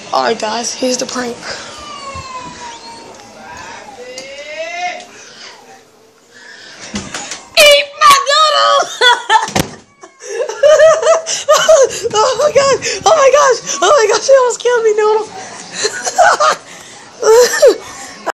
Alright guys, here's the prank. Eat my noodles! Oh my god! Oh my gosh! Oh my gosh! She almost killed me, Noodle!